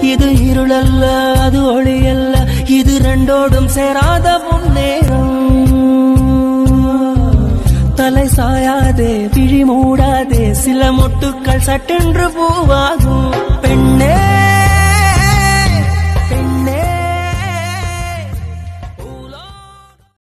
இது இருளல்ல அது ஒளியல்ல, இது ரெண்டோடும் சேராத முன்னேறம். தலை சாயாதே விழி மூடாதே, சில மொட்டுக்கள் சட்டென்று பூவாகும். பெண்